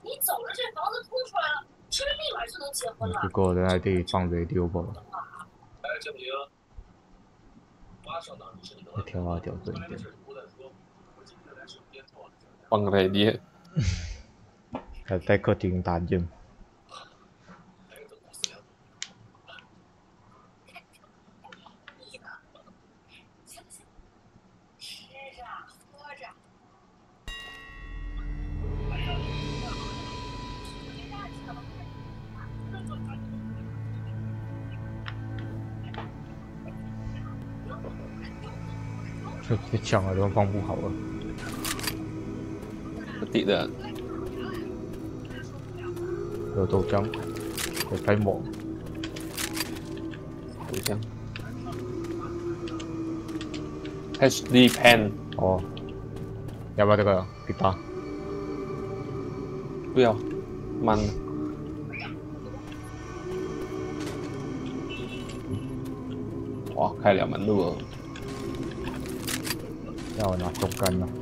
结果在那地放 radio 吧，调啊调整一点。 放 radio， 还在客厅打 game。这枪啊都放不好了。 对的。 有豆浆，有开模。 豆浆。HD pen。 哦。要不要这个吉他？ 不要，慢了。哇，开2门路了。 要拿中杆了。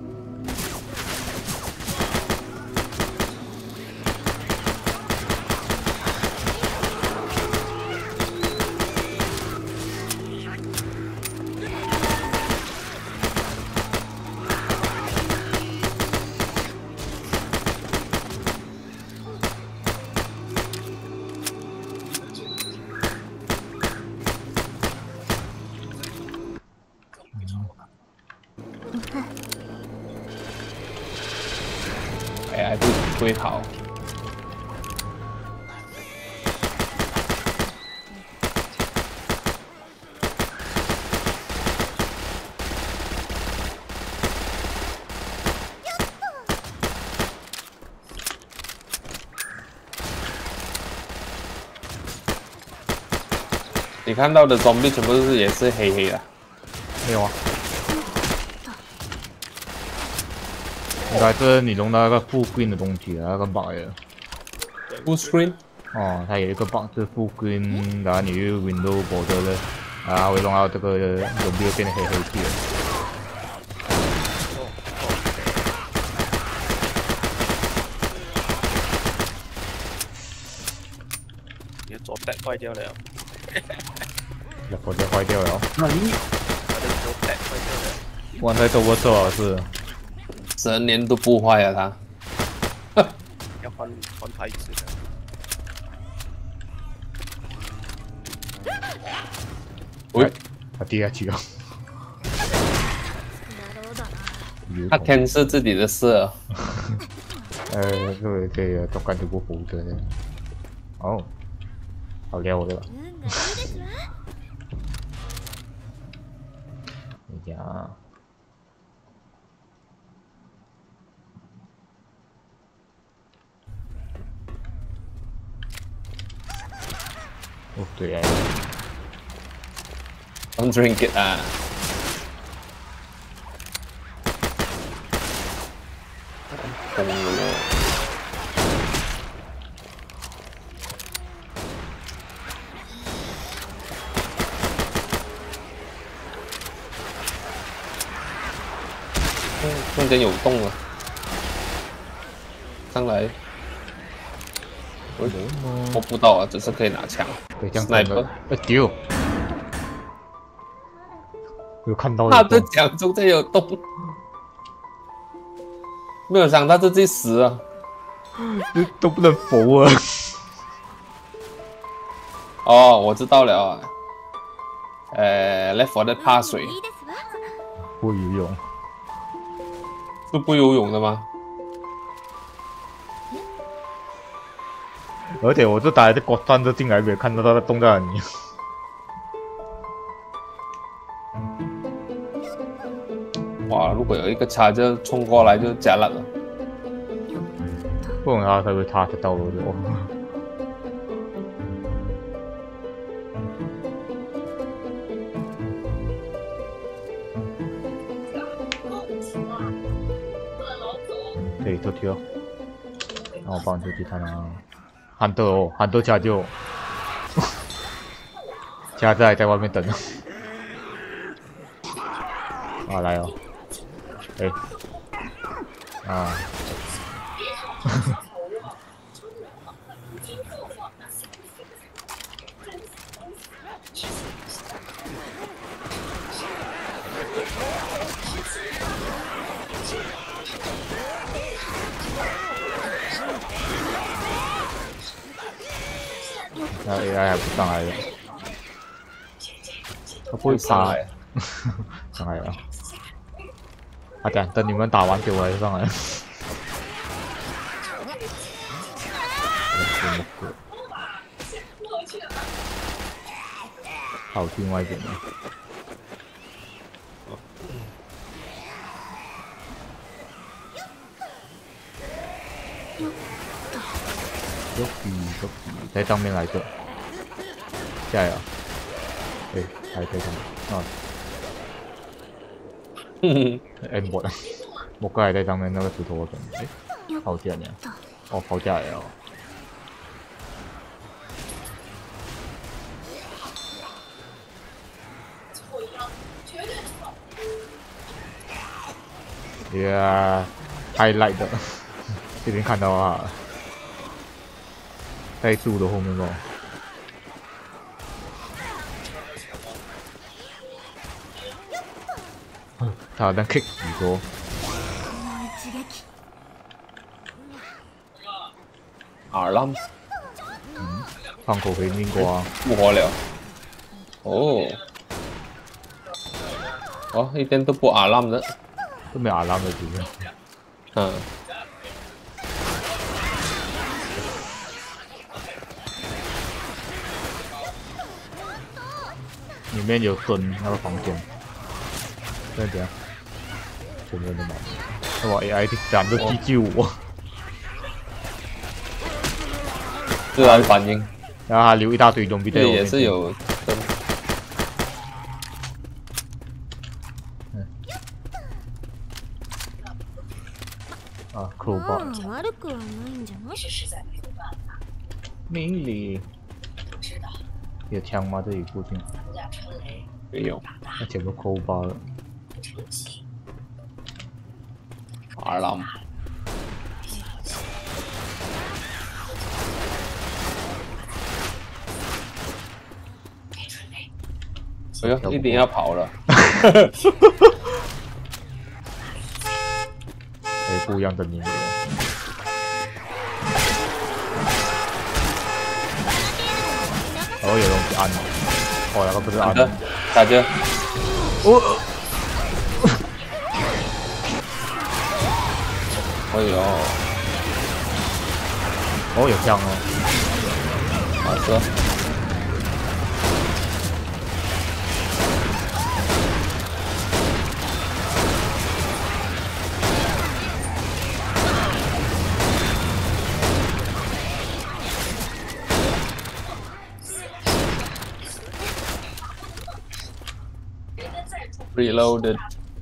哎，不会跑。你看到的 zombie 全部也是黑黑的。 没有啊。应该是你用那个 full screen 的东西，那个 bug 的。 full screen？ 哦，它有一个 bug 是 full screen， 然后你用 Windows border 的，然后会弄到这个zombie变得黑黑的。 你左带坏掉了。 我就坏掉了。 哪里？我的左带坏掉了。 玩在多少老师 ？10年都不坏啊他。 要换牌子的。 喂， 他跌下去了。 他天是自己的事啊。 对，都感觉不服的。哦，好撩的吧？呀。哦，对哎。 Don't drink it 啊。疯了。中间有洞了，上来。我不到啊，只是可以拿枪。 对，这样子的。丢！有看到。 他的枪中间有洞，没有想到自己死啊！ 都不能否啊！ 哦，我知道了啊。Left 4 Dead 怕水。 不游泳。 是不游泳的吗？ 而且我就打这国战就进来，没有看到他的洞在哪里。 哇！如果有一个叉就冲过来就加烂了。 不懂他会不会插得到我？对，都跳。然后帮助其他人。憨豆哦，憨豆加就，加在在外面等。啊，来哦。哎。啊。 那 AI 还不上来了，他不会爬、欸，上来了。啊，等你们打完给我来上来。好，另外一边了。有比在上面来着，加油！哎，还在上面啊。M 不，木哥还在上面那个石头上面。哎，跑架呢？哦，跑架了。Yeah，highlight 的，这边看到啊，在树的后面哦。他好像 kick 几多。 Arlam， 放口回命瓜。 复活了。哦，哦，一点都不Arlam的。 都没有阿拉的主人。 嗯。 里面有蹲那个房间。这样，全部都没。哇 ！AI 斩都击救我。 自然反应。 然后他留一大堆装备在我面前。 也是有。 啊 ，crowbar。命里有枪吗？这里附近没有。 那全部 crowbar 了。 Arlam。哎呦，一定要跑了。 哎，不一样的你。哦，有东西按了。哦，那个不是按的。 打着。 哦。 哎呦。 哦，有枪哦。 好的。Reloaded.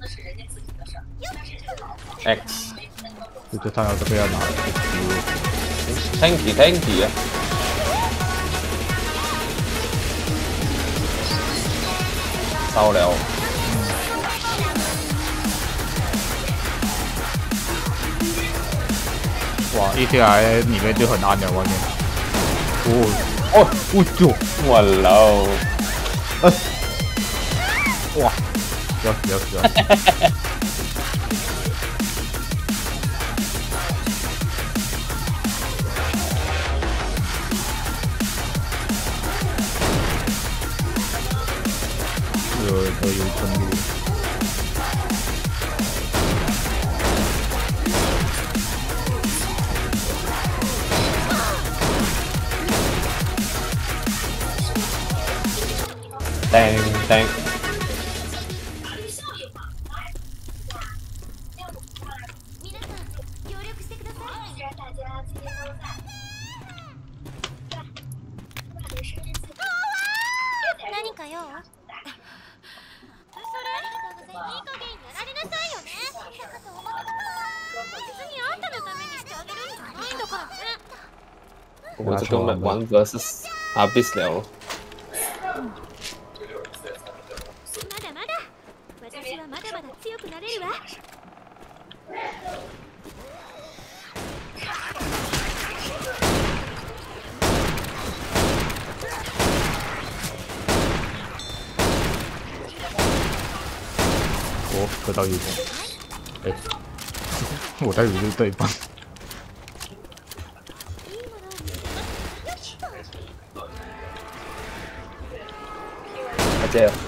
X。 这上要这个要拿。 Tanky 啊。烧了。 哇！一进来里面就很暗了，外面。哇喽！ 哇！要死！有程度。 Dang。我这个玩versus Abyss 了。 哦，得到一个。哎，我在以为是对方。 这样。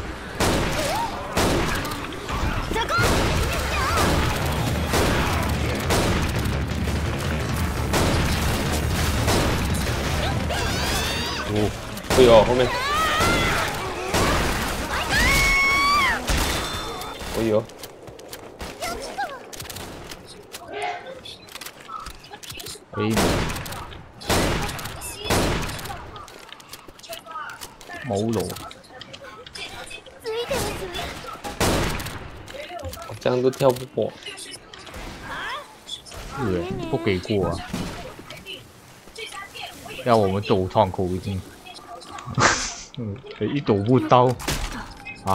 哦，哎呦，后面。哎呦。 哎，冇路， 这样都跳不过。 是不给过啊！要我们走窗口已经，一走不到啊！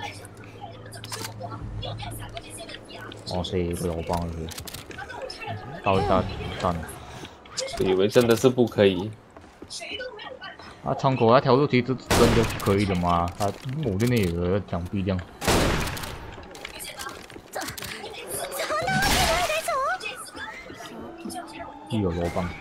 哦，这个老棒子，到一下站。 我以为真的是不可以。 啊，窗口那条路其实真的是可以的嘛，它某的那个墙壁这样。一有罗棒。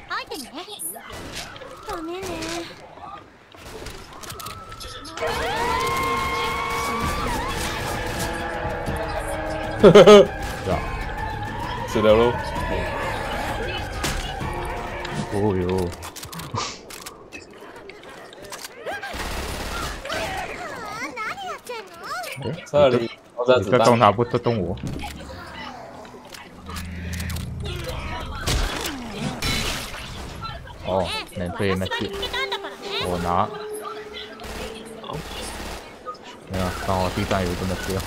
呵呵呵， 是啊， 是的喽。 哦哟。 这里爆炸你子弹。 在动他不在动我？哦，免费没事，我拿。没有，刚好地上有一个没事。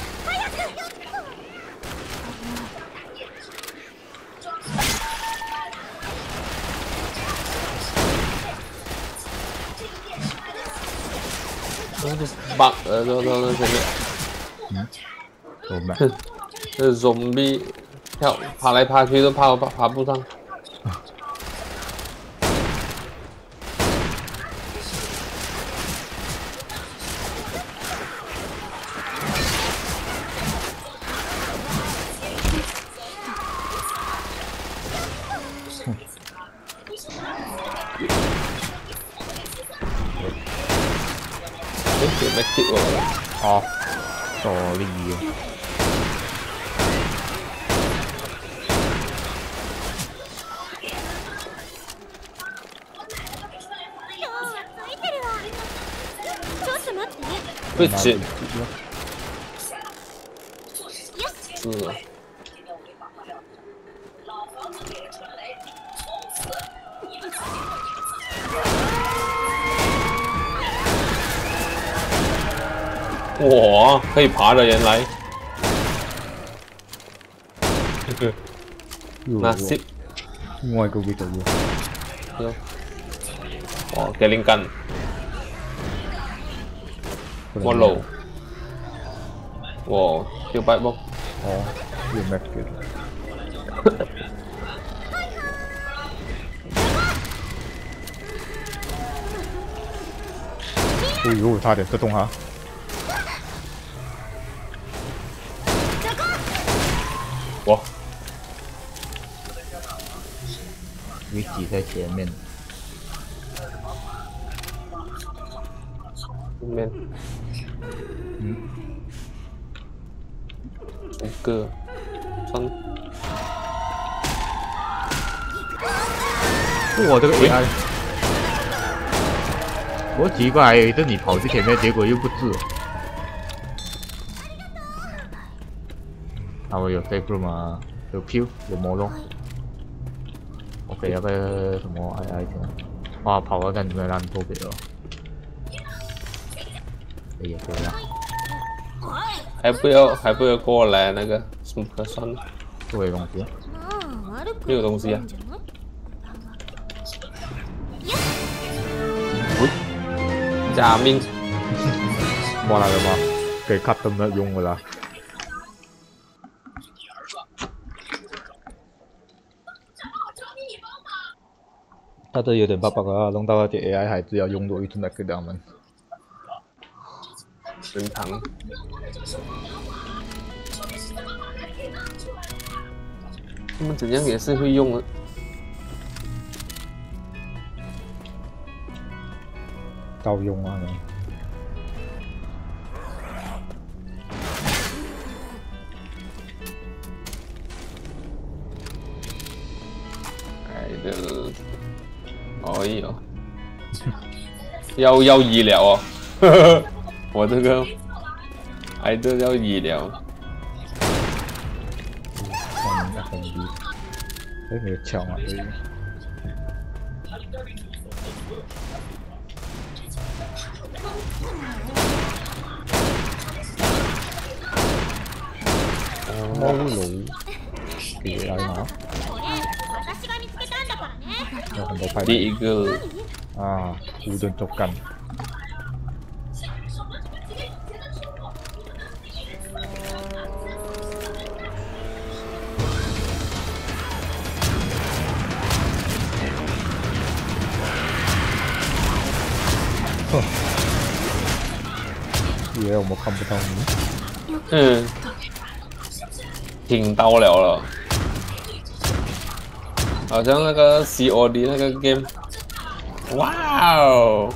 把到前面。 我们这 zombie 爬来爬去都爬不上。没踢我了。 哦，sorry。 不行。是。哇，可以爬的原来。那是。 另外一个位置有。 哦，给灵感。我路。哇，叫白不？ 哦，有 Mac 嘅。哎呦，差点射中他！ 哇！ 你挤在前面。 后面。五个， 我这个 AI，我奇怪，这你跑去前面，结果又不治。啊，我有 safe 吗？有 Q， 有魔龙。我给了个什么 AI 先？哇，跑了感觉烂透给了。也可以啊。 还不要过来那个什么可算了？ 这有东西。 没有东西啊。假命。 冇嚟啦嘛，给 cut 都没用噶啦。他这有点 bug 啊，弄到那些 AI 还是要用多一次来给他们。 神堂。他们怎样也是会用的。 够用啊你。 那个，哎呦，要医疗哦，我这个挨着要医疗。 很低，哎，你抢啊！可以。猫奴，给来拿。有很多派。 第一个啊，乌顿捉干。以为我们看不到你。 嗯，听到了，好像那个 COD 那个 game， 哇哦，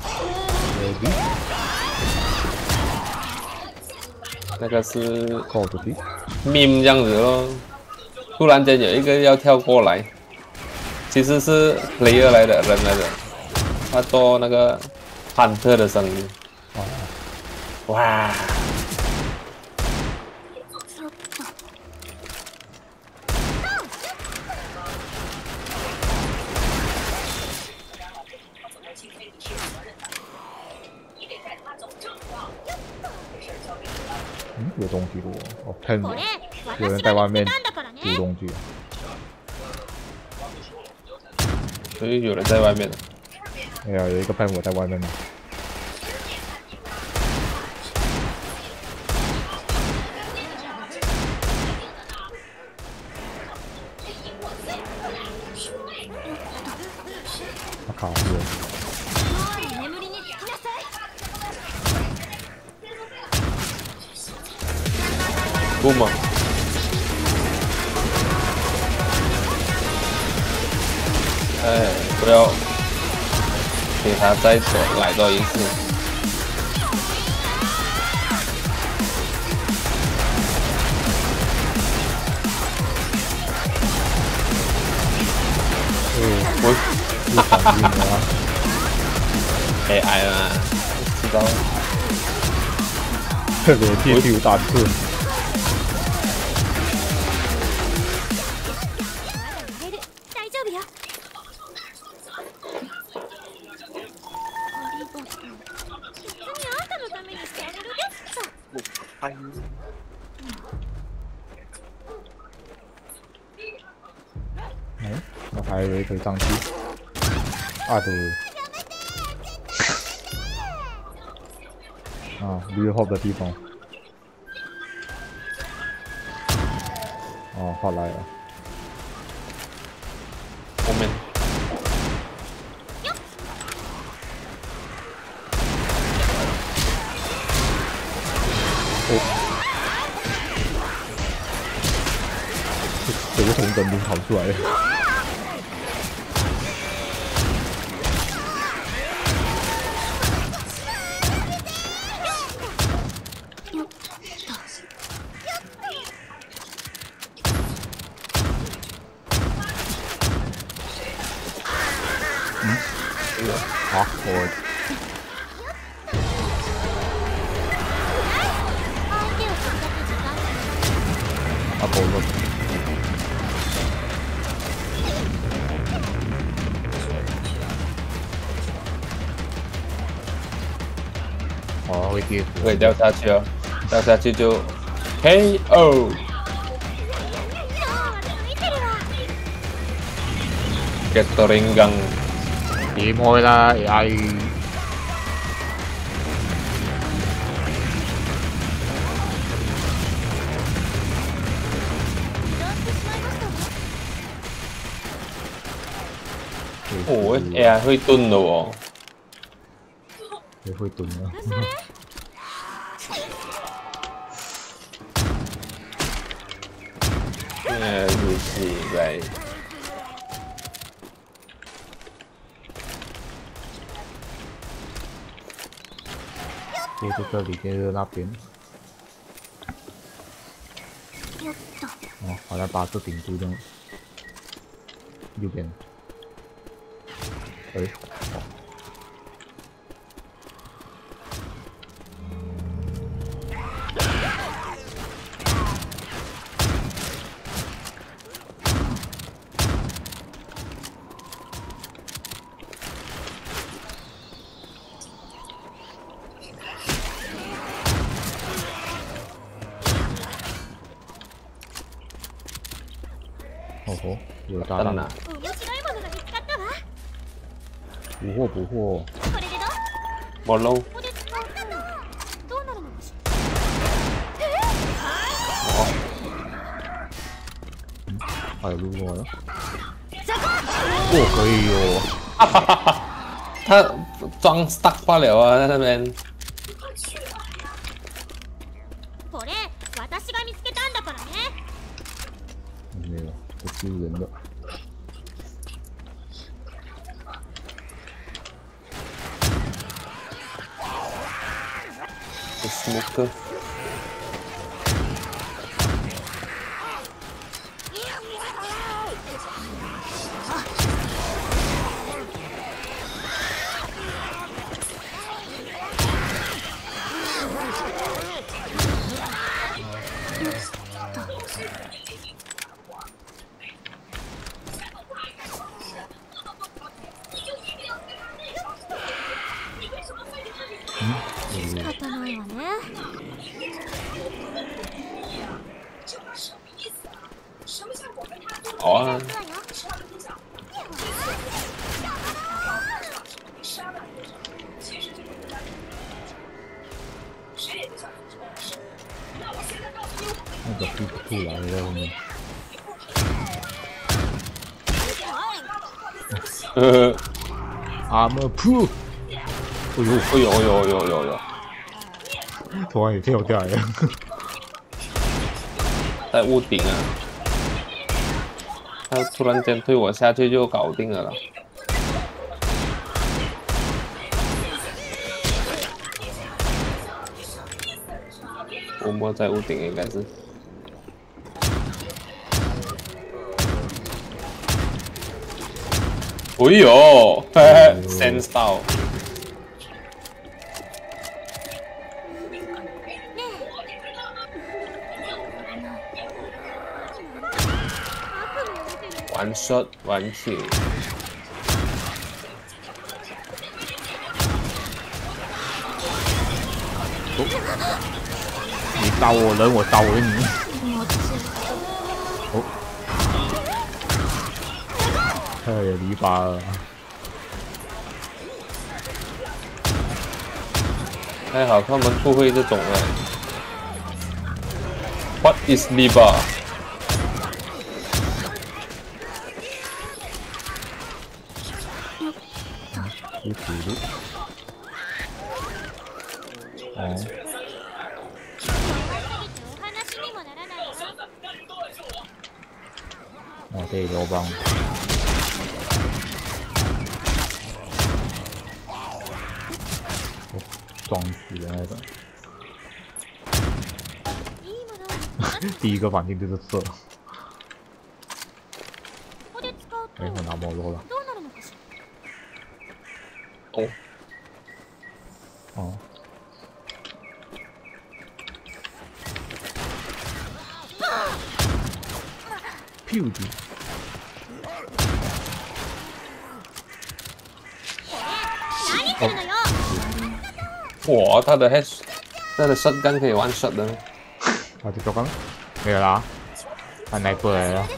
那个是 Call of Duty meme 这样子咯，突然间有一个要跳过来，其实是 player 来的人来的，他做那个忐忑的声音，哇。 嗯，有东西的哦，喷人，有人在外面丢东西。 所以有人在外面的。 哎呀，有一个喷我在外面呢。我靠！ 不吗？哎，不要给他再来多一次。 我又反应了啊 AI 嘛，知道。 特别贴丢大刺。哎，我还以为可以上去。啊对。啊，绿后的地方。哦，好来了。 后面。这个从等路跑出来的。好，我。啊，够了。哦，会跌。 会掉下去哦，掉下去就 KO。Gathering gun。 點開啦 AI。 哦 ，AI 會蹲的哦。 你會蹲啊？ 如此呗。 接着这里，接着那边。哦，好像把这顶住的右边。 诶，哦吼，有炸弹灯啊！ 面白いものが見つかったわ。 捕获捕获， これでどう？ 冇漏。 ここで使うとどうなるのかし还有路过了。哦，可以哦。 他装 stuck 罢了啊，在那边。 これ私が見つけたんだからね。 没有，不是人的。 smoker。 仕方ないわね。 好啊。 那个屁兔来了在后面。Armor Proof。哎呦哎呦哎呦哎呦哎呦哎呦！ 突然也跳下来了。 在屋顶啊！他突然间推我下去就搞定了啦。我摸在屋顶应该是。哎呦，嘿嘿，sense 到。One shot, one kill。 你打我人，我打回你。哦，太离谱了。 还好他们不会这种的。What is Liba？ 一土的。哦。哦，这刘邦。哦，撞死的那种。第一个反应就是射。哎，我拿毛肉了。 哦。 哦。屁股。 哇，他的 shotgun 可以one shot 的。 啊，这刚没有啦，他奶过来了。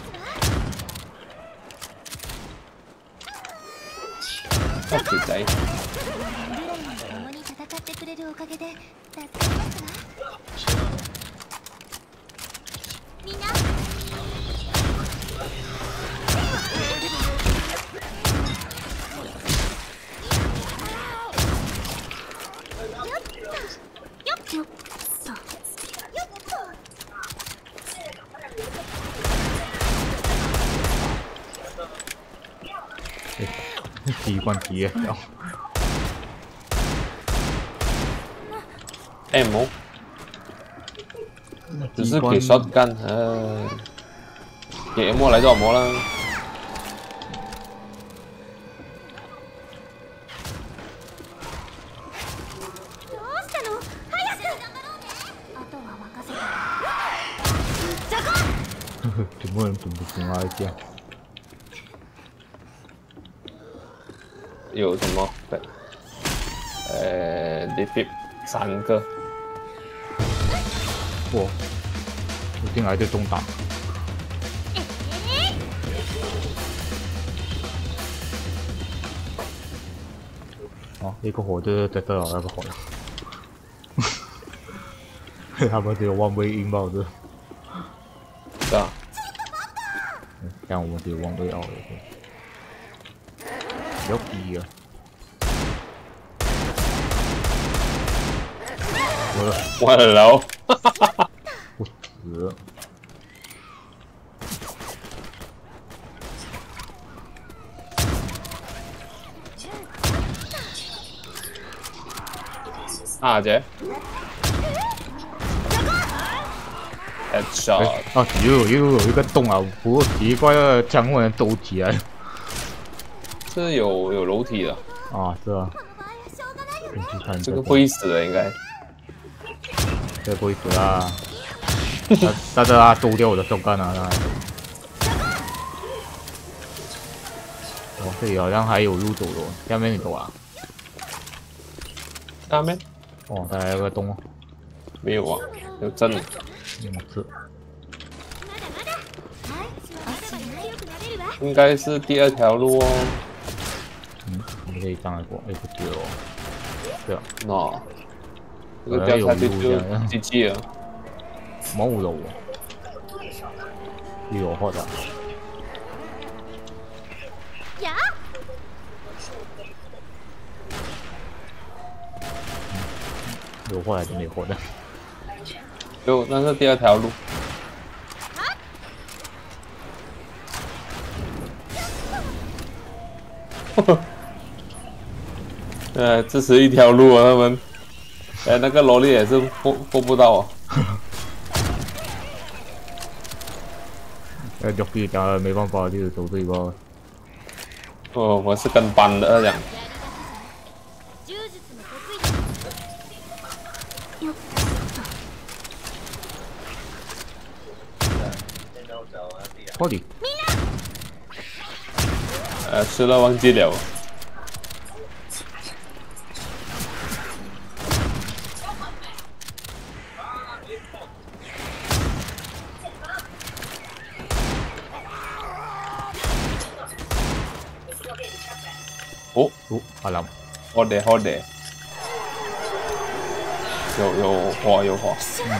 那肥仔。 第一关体验了。 ammo， 只是给 shotgun， 给 ammo 来做什么啦？ 怎么人怎么怎么这样？ 有什么？defeat 3个。 哇！我进来就中打。哦，一个火就是得到了那个火了。他们只有one way inbound 的。 是啊。 这样我们只有one way out 的。比较低啊。 完了， 我死。 啊姐 ，headshot， 啊，又有一个洞啊！不过奇怪的枪忽然兜起来。 是有楼梯的。 啊，是啊。你去看这个不会死的应该。 这个不会死啦。他兜掉我的手干啊！哦，这里好像还有路走的，下面你走啊？ 下面？ 哦，再来一个洞哦。 没有啊，有针。 是。 应该是第2条路哦。 我们可以上来过，哎，不是哦。对啊。 喏，这个掉下去就 GG 了。 冇路喎，呢個開啊！有開還是沒開的？ 有，那是第2條路。这是一条路啊，他们。那个萝莉也是过不到啊。 肉皮家没办法，就是走这一包。 哦，我是跟班的这样。 到底？ 吃了忘记了。哦， 好了， 好的，有火。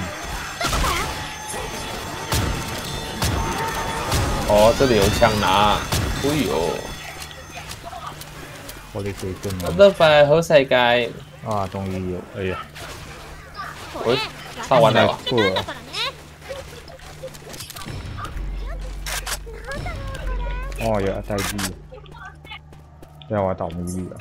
哦，这里有枪拿，哎呦！ 我哋最近我得快好世界啊，終於有，哎呀， 我上完了。 哦，有帶機，讓我倒迷力了。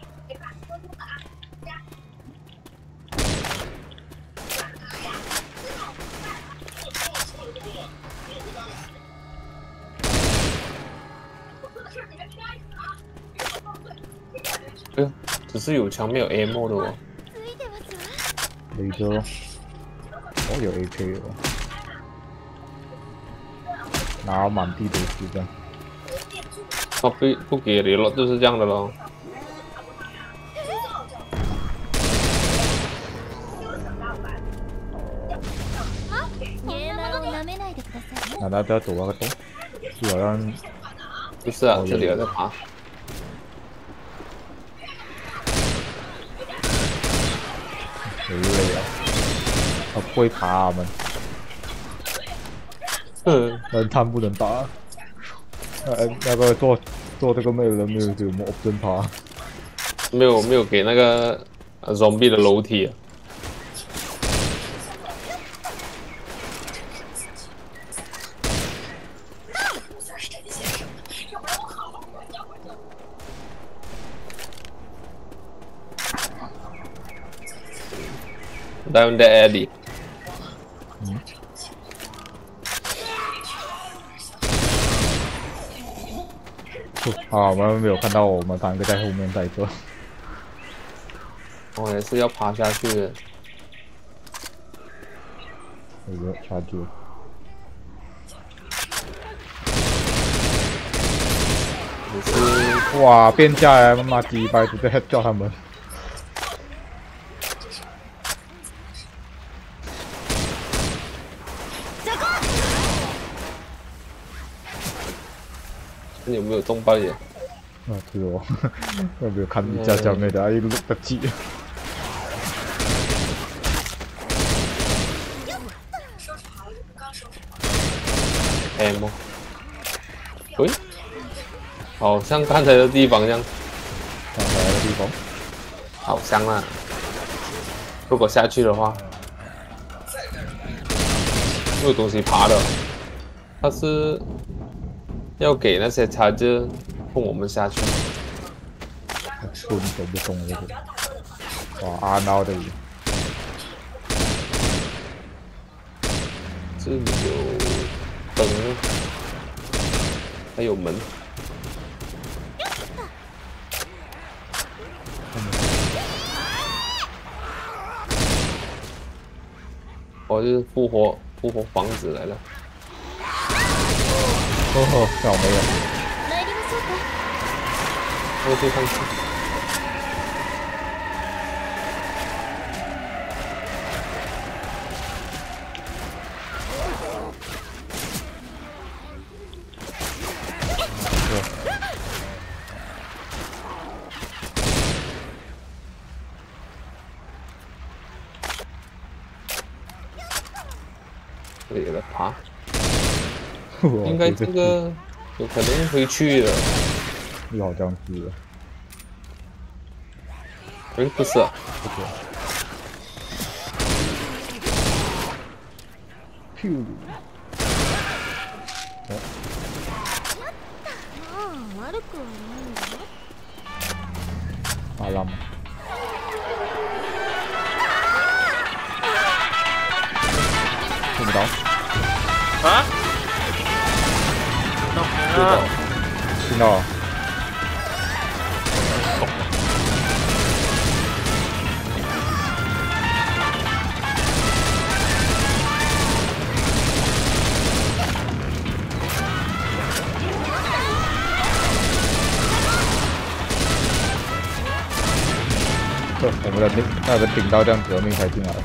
哎呦，只是有枪没有 ammo 的哦。 雷哥，我有 AK 哦，拿滿地都是這樣。 哦，不給你了，就是這樣的咯。 那大家走那個洞，就好像不是啊，這裡有在爬。 有累啊，他不會爬啊們。人探不能打。那個做這個沒有人沒有什麼 option 爬。 沒有給那個zombie 的樓梯啊。Down the alley。 啊，我们没有看到，我们3個在後面在這。 我也是要爬下去的。 有個差距。 也是哇，变价来，妈鸡掰，直接叫他们。 有没有中爆眼？ 啊，是哦，有沒有看你家小妹的一路的記？ M， 喂，好像刚才的地方一样， 刚才的地方， 好像啊。如果下去的话，有东西爬的，它是要给那些插件送我们下去。 盾走不动了，哇，阿孬的。 这里有灯，还有门。哦，就是复活房子来了。 哦，那我没有。 我去看看。这里有的爬，应该这个有可能回去了。 好像是。 哎，不是啊， 不是。噗！哦。阿拉吗？听不到。 啊？ 听到。我们的那个顶到这样革命才进来。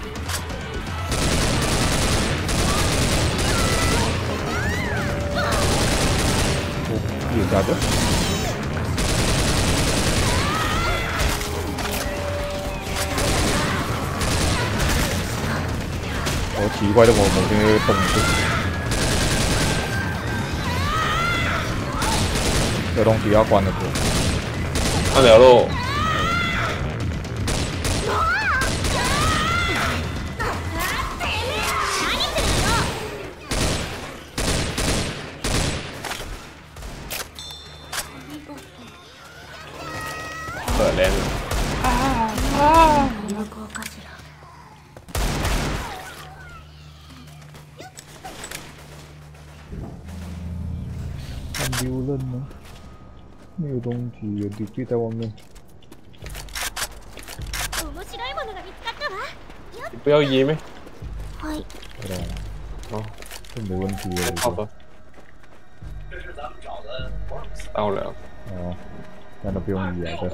有家的。好奇怪的我某些动作。这东西要关了不？ 关了喽。可怜了。 很丢人吗？没有东西，有地币在外面。 你不要移咩？ 哦，这没问题了。 好吧。到了。 哦，那都不用移了的。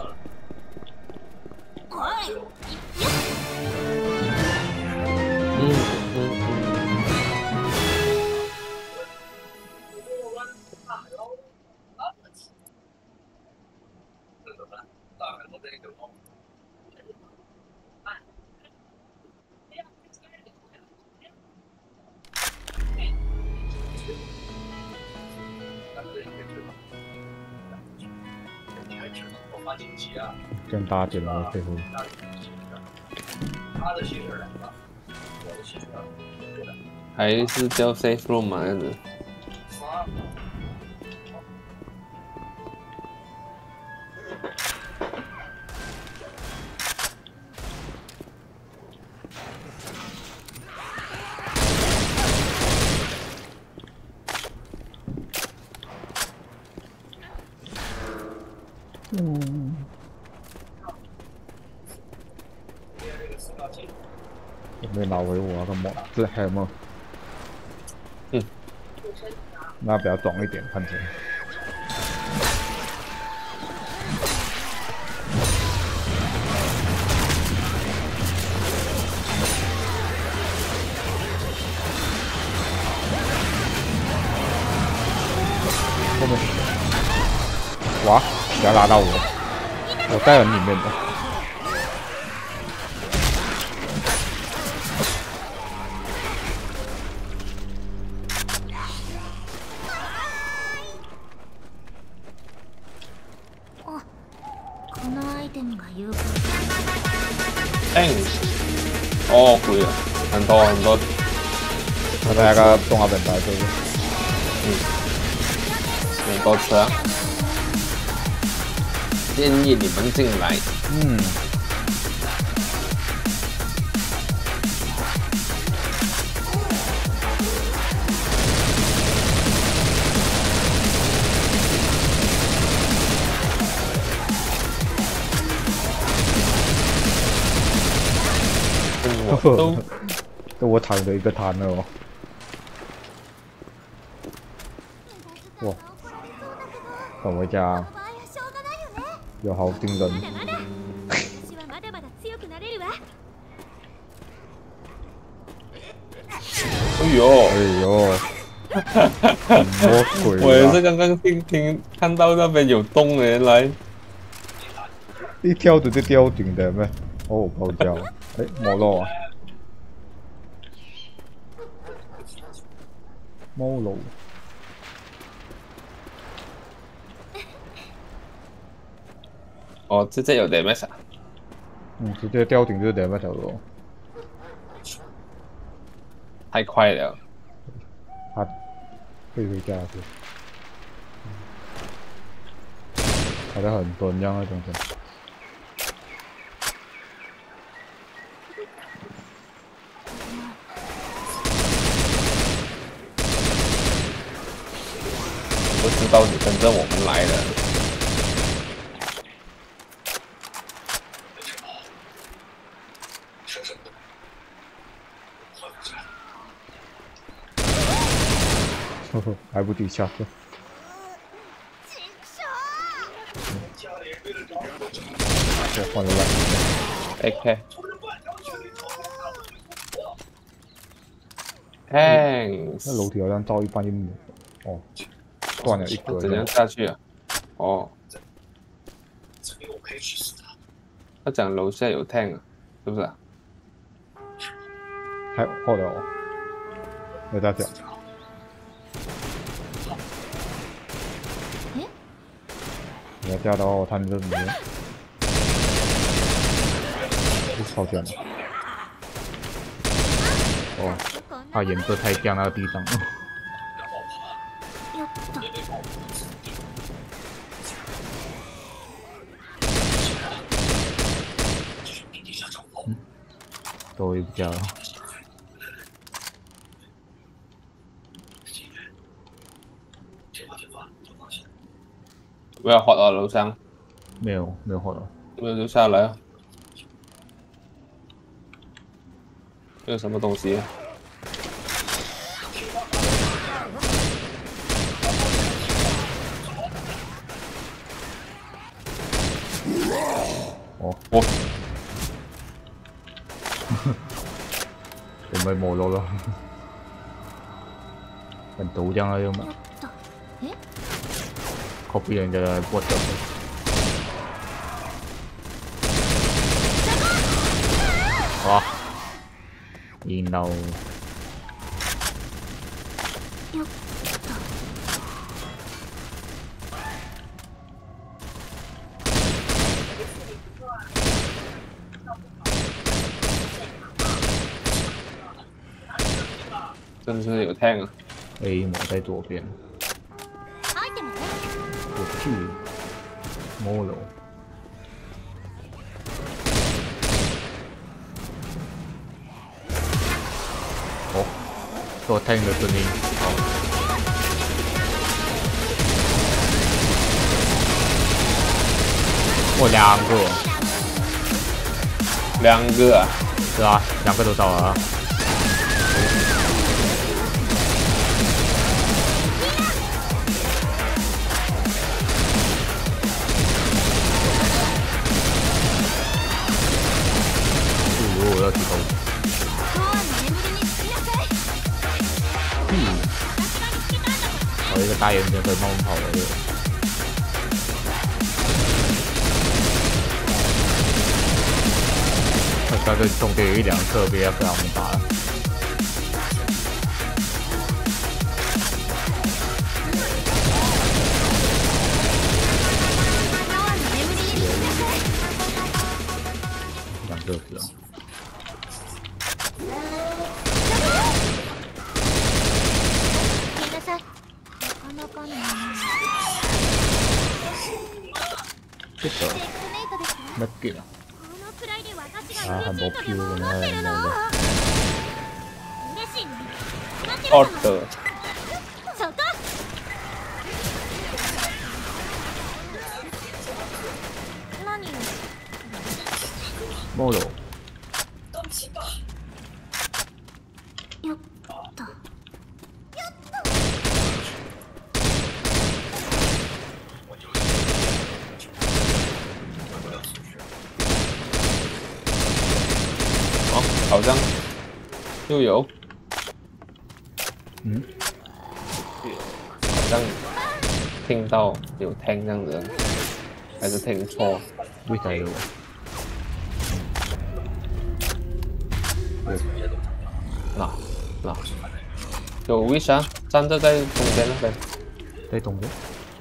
这样搭建了配合。 还是叫 safe room 嘛，这样子。 没拿回我啊，干嘛？这还有吗？那比较重一点，看起来。 不要拉到我，我在人里面的。 このアイテムが有効。 哦，贵了，很多很多。 我在那个动画本来就是。 很多车，建议你们进来。 都我躺着一个摊了哦。哇，等我一下，有好惊人。 哎呦， 哎呦，什么鬼、啊？ 我也是刚刚看到那边有洞的，原来一跳直接掉顶的咩？哦，爆掉！哎，冇路啊！冇路。 哦，直接有 damage 啊！ 直接掉顶就是 damage 咯。 太快了。 他可以回家去。好像很多一样那种的。 不知道你跟着我们来的。 还不抵下去。我换了来。 OK。Thanks。 那楼梯好像到一半就没哦，断了一格。 怎样下去啊？哦。他讲楼下有 tank 啊，是不是啊？ 还后了哦，有大脚。你要掉到他们这里面，超强的。 哦，它颜色太亮，那个地上。都比较。 不要滑到楼上。 没有滑到。 没有就下来啊。这有什么东西？ 哦，准备没落了，很毒这样的嘛。copy 人家的 bot 的。哇，赢到。 真是有 tank 啊 ！A 抹在左边。我去，摸了。哦，做 tank 的声音。好。哦， 两个啊， 是啊，2个都到了啊。我要提高。一个大眼睛可以慢慢跑的。 但是中间有一两侧被要跟他们打了。两个是啊。 ごめんなさい。なかなかね。 这个那个このくらいで私が啊，很多嬉しい Q とでも的思ってるの？ 那嬉しいね。待ってる好かも。 的， そこ。何？ モード。 やった。 哦，好像又有， 嗯， 好像听到有听这样子，还是听错？ 为啥有？ 那有 wish 啊，站着在中间那边在中间。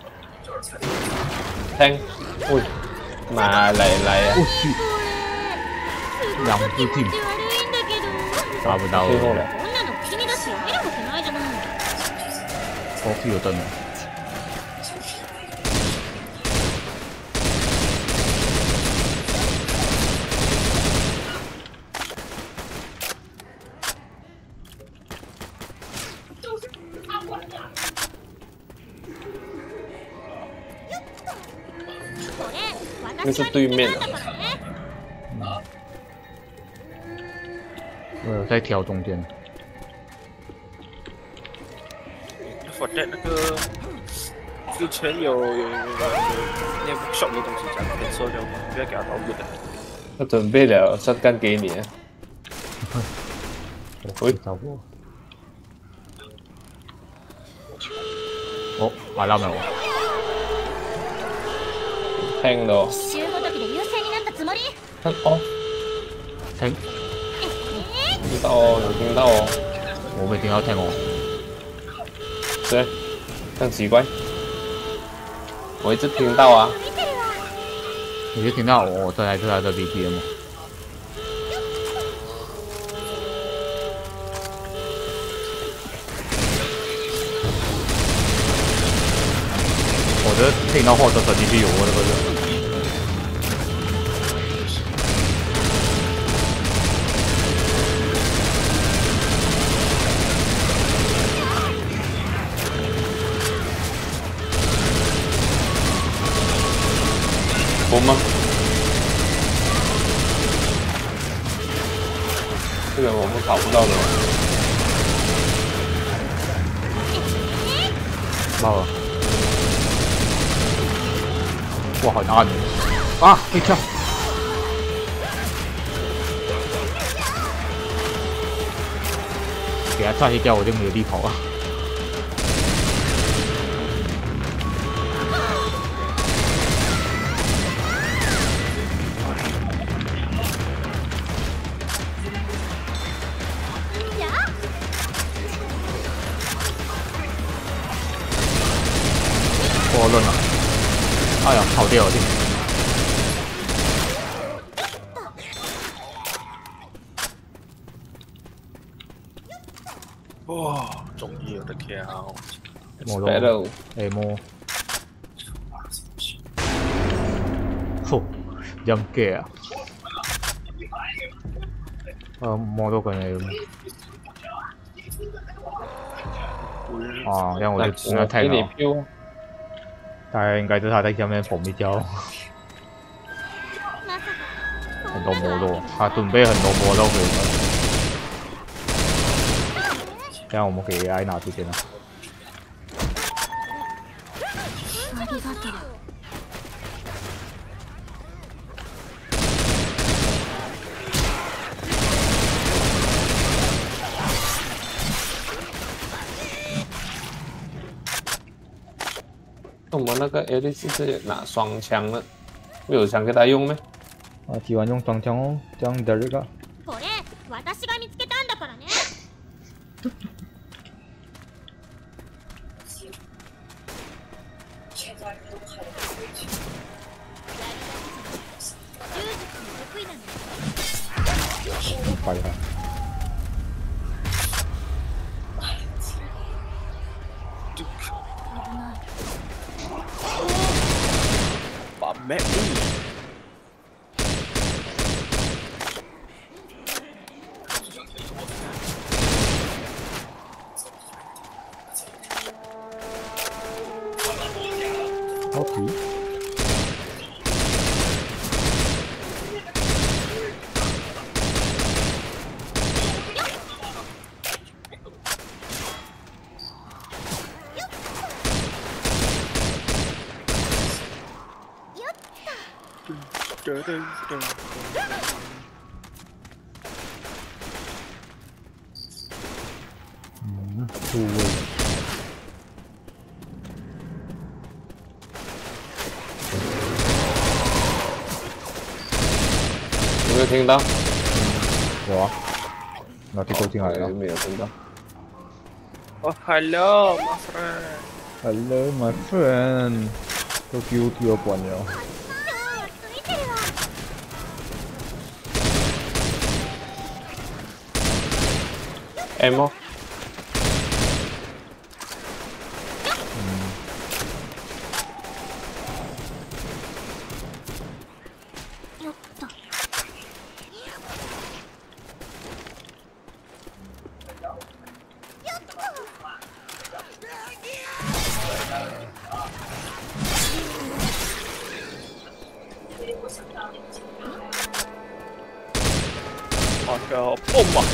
听，喂，มา来啊我，去，两只気持 team ち悪いんだけど。 打不到最後了。 了， こんなの君だし読めるわけないじゃない。 哦，是有灯的。 これ那是私が对面的見つけたんだからね。 我有在挑中间。 For that 那个之前有那 workshop 的东西讲 cancel 掉吗？不要给他捣鼓的。 他准备了shotgun给你， 我找过。哦，麻辣没有。 听到， 一周ごときで優勢になったつもり？ 哦， 听， 听到哦，有听到哦， 我没听到听哦。 对，这样奇怪，我一直听到啊， 見てるわ。 你就听到我这还是他的 BPM。我这听到或者手机就有我这个人。 bomb吗？这个我们跑不到的， 爆了！哇，好暗啊！被跳。给他炸一掉，我就没有力跑了。我论了，哎呀，跑掉了！ 哇，终于有的 kill。 摸 battle 哎摸，嚯，陰嘅啊！摸到佢嚟啊，这样我就应该太给你了。 Q， 大概应该是他在下面缝一跤，很多魔豆，他准备很多魔豆给我们。这样我们可以挨拿这边了。 ありがとう。 我们那个 Alice 是拿双枪的，没有枪给他用咩？ 啊，喜欢用双枪哦，这样的这个。 これ私が見つけたんだからね。 快他。 把妹。 好皮。出位。 有没有听到？ 有啊，那地沟进来了。 没有听到。 哦 ，Hello， my friend。 Hello, my friend。都 guilty を關了。 ammo。 我靠，蹦嘛！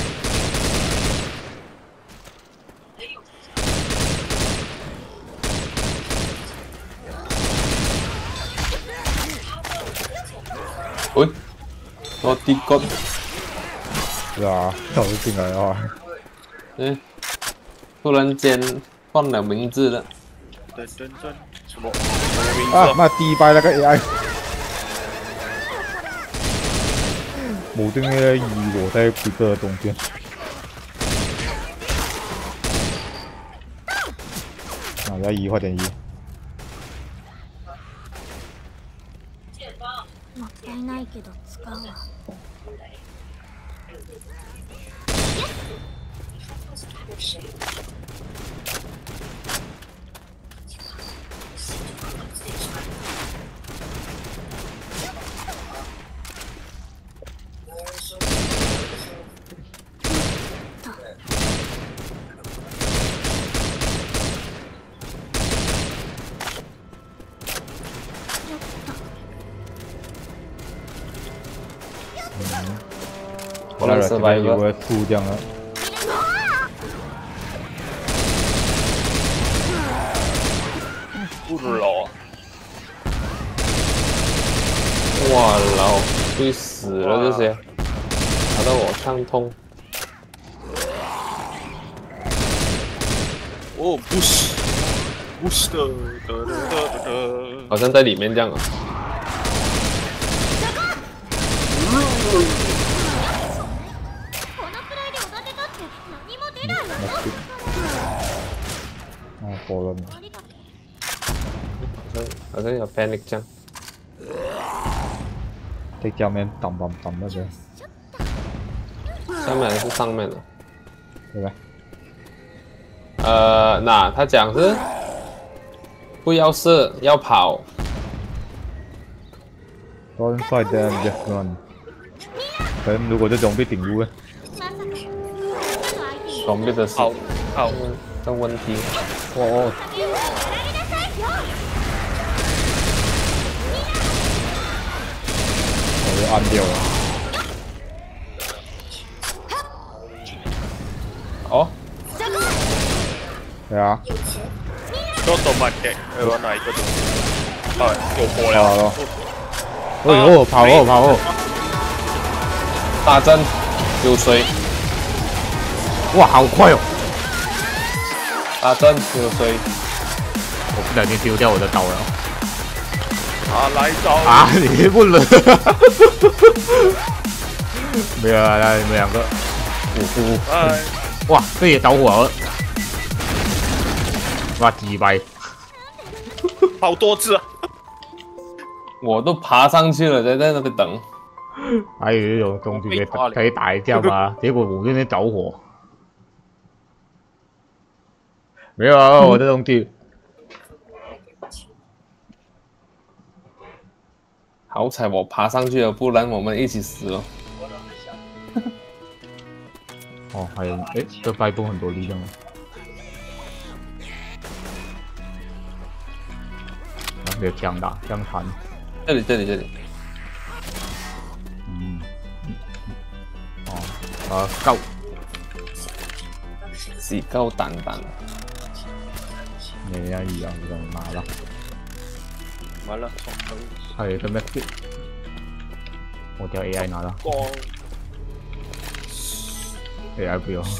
喂，我地沟。 是啊，跳进来的话。 突然间换了名字了。 什么名字？ 啊，妈迪拜那个 AI。冇定那个E我在皮克的中间。啊，要E快点E。 もったいないけど使うわ。 我来survive 我出这样了。 不老。 哇老，会死了这些，打到我畅通。 哦，push 的， 好像在里面这样啊。 哦，过了。 好像有 panic 这样。 在下面挡那边。 下面还是上面的？ 对吧？ 那他讲是不要射，要跑。 Don't fight them, just run。可能如果这种被顶住呢？ 装备的好的问题。 哦。我就按掉了。 哦。 对啊。 ちょっと待って、哪一个东西？啊，有火了。 哎呦，跑哦！ 大阵有水。 哇，好快哦！ 大阵有水。 我不小心丢掉我的刀了。 来找啊，你不冷？没有啊，你们两个， 哎， 哇，这也着火了，哇，几百， 好多只啊！ 我都爬上去了，在那边等。 还有一种东西可以打一架吗？结果我这边着火，没有啊，我这东西。 好彩我爬上去了，不然我们一起死了。 哦，还有，诶，这掰动很多力量了。啊，没有枪打，枪弹。 这里。 嗯。哦，夠。 是夠蛋蛋。 你一樣就拿啦。 完了， 係咁咩？我叫 AI 拿了。 光 AI 不用。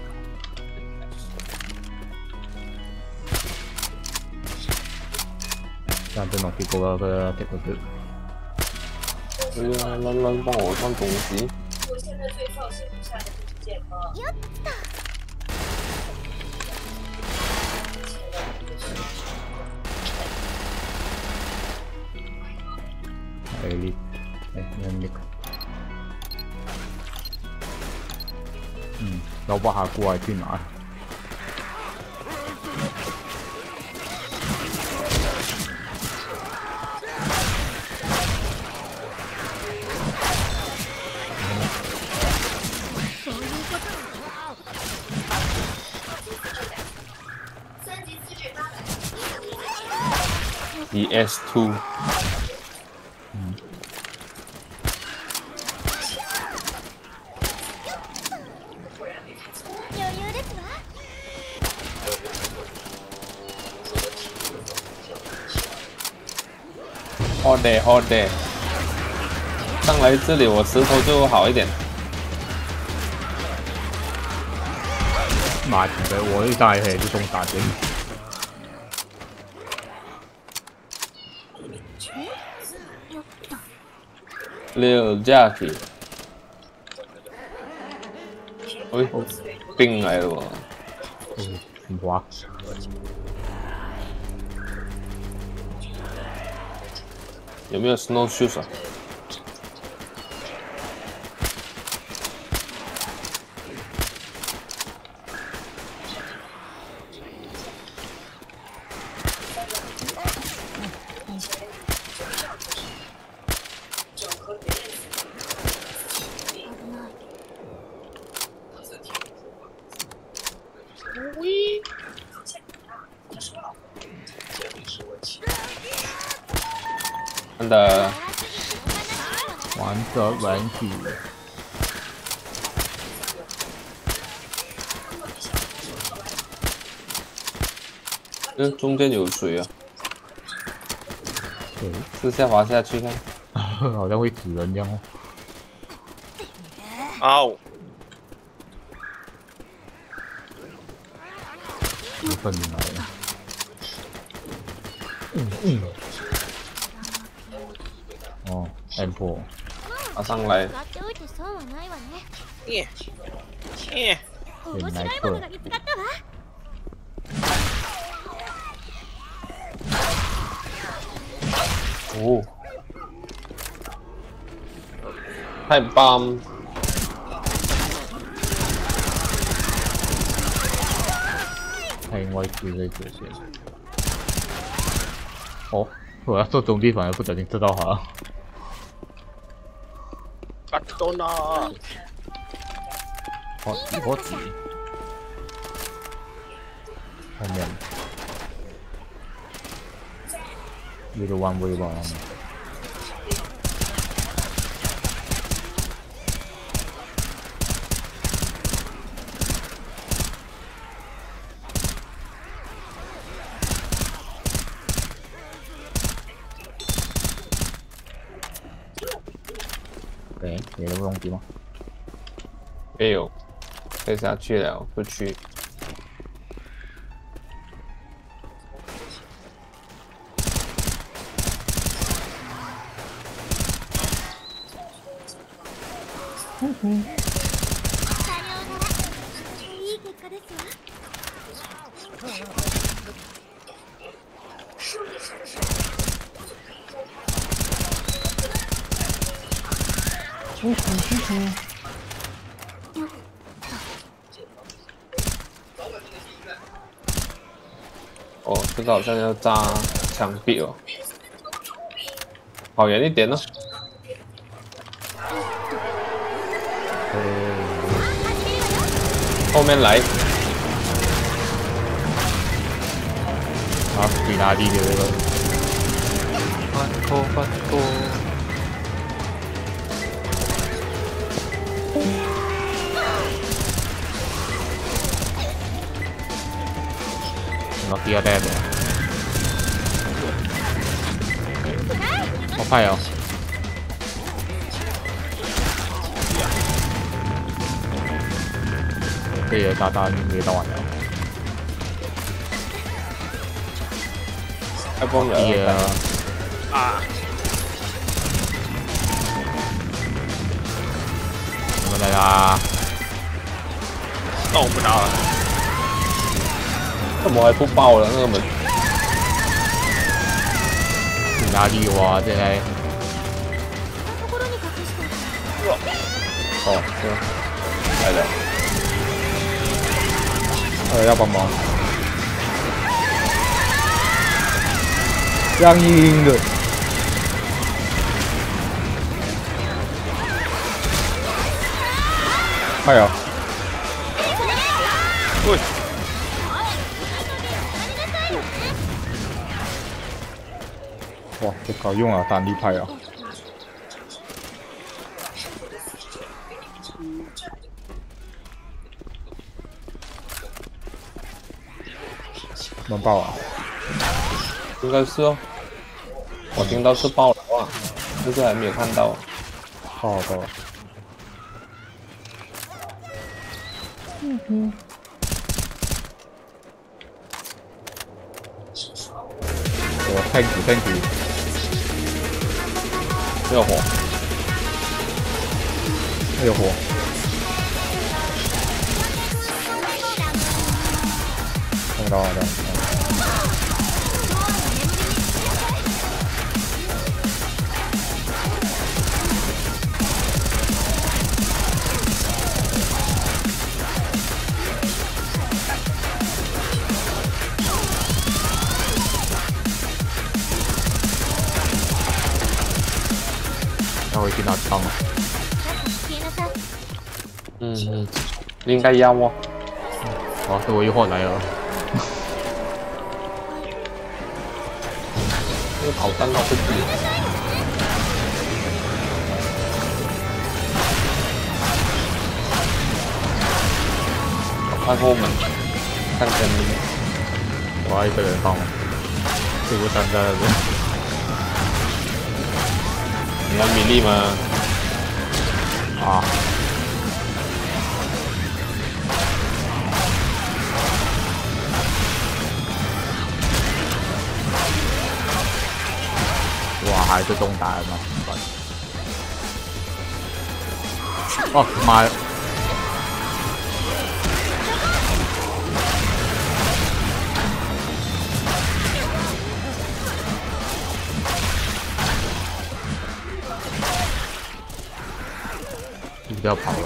但这东西过了个这个是。 对啊，乱帮我放东西。 我现在最放心不下的就是健康。 哎，你，哎，你，เรา把它过来去拿。 ES2。好的，上来这里我石头就好一点。 妈的，我一上来就中打针。 6 Jack， 喂，兵来了喎！ 很滑。 有没有 Snow Shoes 啊？真的玩着玩具。 中间有水啊！ 对， 私下滑下去看。 好像会死人这样哦。 嗷！ 有份来了。哦 ，M4。 爬上来。 面白色。 哦，太棒！ 他应该是这些。哦，我要做中地，反而不小心射到他。 卡多纳。 好挤。后面。有个弯位吧。对，别的东西吗？ 没有，可以下去了，不去。 いい結果ですわ。 哦，这个好像要炸墙壁哦，跑远一点呢。后面来， 啊，比哪里的这个？ 拜托拜托， 我第二代的。好快哦！这也打打也打完了。 开崩了。 第二。 啊！ 我们来啦！ 弄不到了。 怎么还不爆了？那个门。 比哪里哇？这来。 哦，对，来了。 要帮忙。僵硬的。快啊！ 喂， 哇，这搞用啊，弹力派啊！能爆啊！ 应该是哦，我听到是爆的话，但是还没有看到。 爆了爆了！我thank you， 热火， 热火，看不到的。 要回去拿枪了。 嗯，应该要哦。 哇，这我一会儿来了。 这个跑弹到这里。看后门，看前面。 我要一个人帮忙，这不单单的。 你要米粒吗？ 啊！哇，还是东打的吗？哦妈呀！不要跑了！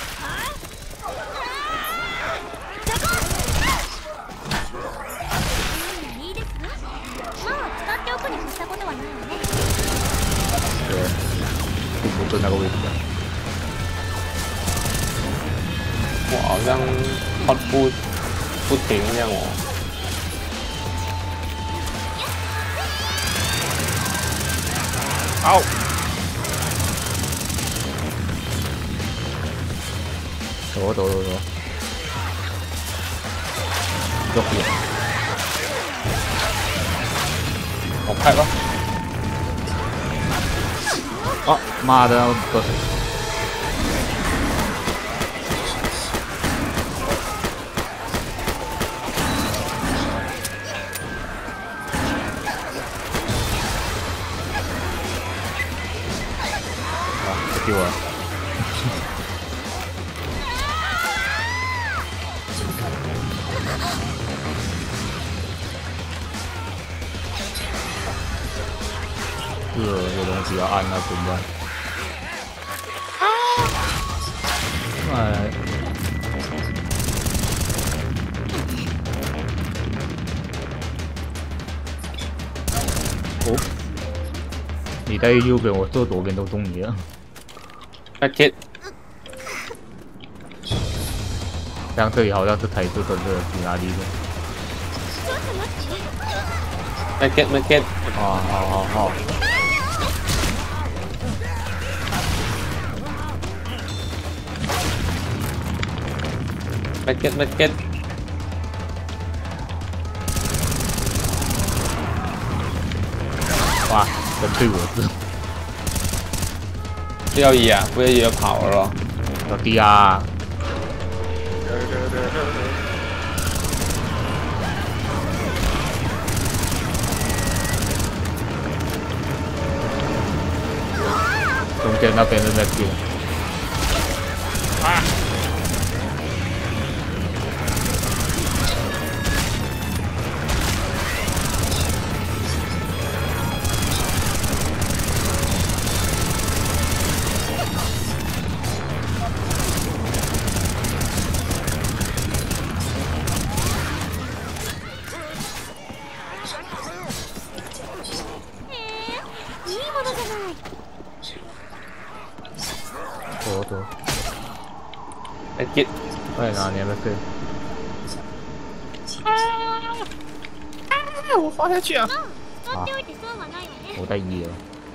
对，不是那个位置的。 我好像跑不停这样哦。 好。 走，右边， 我拍吧。 啊妈的，不是，啊，救我！ 有东西要按那怎么办？哎，哦，你在右边，我坐左边都中你了。 Packet 像这里好像是台式跟这个是哪里的？ Packet 啊，好。 Packet 哇，真对我是不要野啊，不要野跑了咯。 老弟啊！中间那边的那边。啊！多。 Packet 快拿你们去。 我滑下去啊！ 啊！我在一了。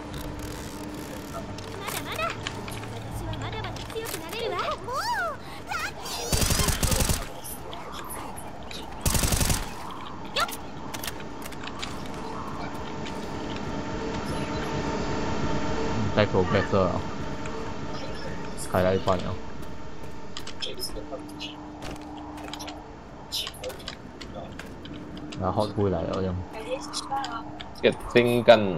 带头配色啊！开了一半了。 然後會嚟我用。 決定緊。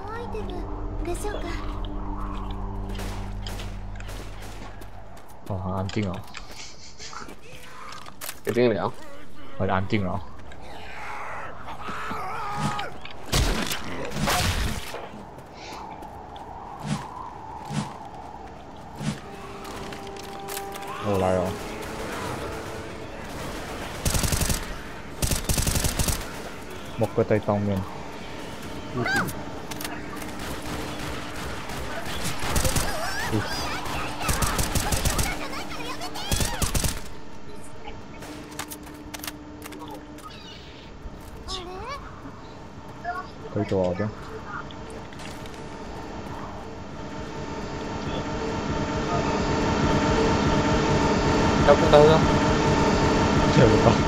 哦，好安靜哦。 決定了。 很安靜哦。我來哦。 một cái tay tông mình cái trò đó đâu có tới đâu chờ được không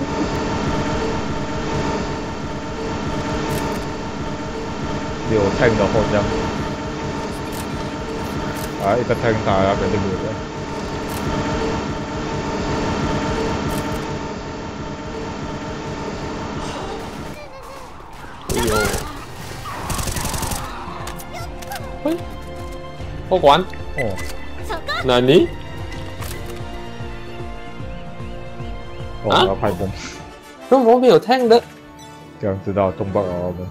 điều thanh đó hột ra đấy cái thanh tài là cái đường đấy ôi ô quán ồ là ní ồ hả? nó phải bùng 都我没有听的这样知道东北佬们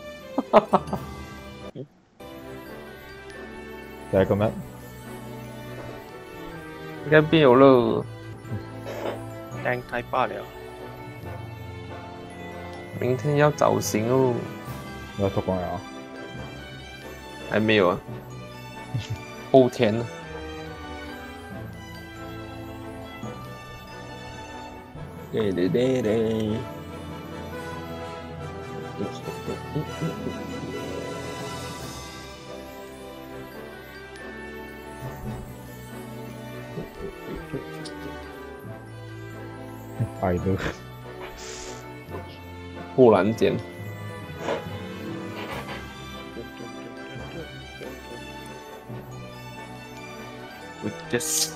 再个咩？ 应该没有了。 单开罢了。 明天要找型哦。 你要出关啊？ 还没有啊。后天呢？对对对对。 矮的， 忽然间， 我这是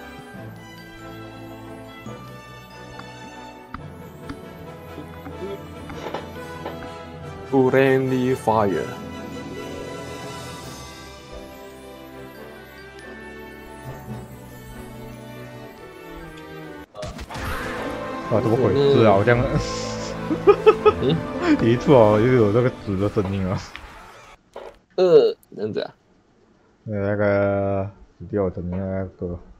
friendly fire。 哇，怎么回事啊？好像，一出哦，又有那个纸的声音了。 这样子啊。 那个死掉的那个。